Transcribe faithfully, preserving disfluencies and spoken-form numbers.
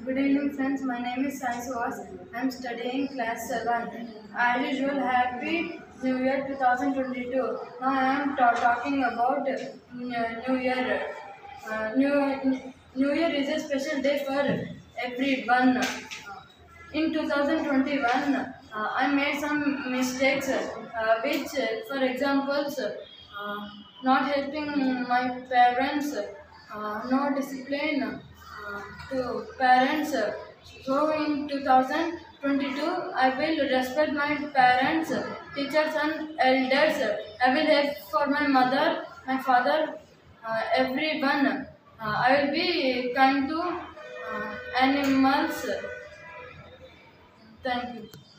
Good evening, friends. My name is Sai Suhas. I am studying class seven. As usual, Happy New Year twenty twenty-two. Now I am ta- talking about uh, New Year. Uh, New, New Year is a special day for everyone. In two thousand twenty-one, uh, I made some mistakes, uh, which, uh, for examples, uh, not helping my parents, uh, no discipline uh, to parents. So in two thousand twenty-two, I will respect my parents, teachers, and elders. I will help for my mother, my father, uh, everyone. Uh, I will be kind to uh, animals. Thank you.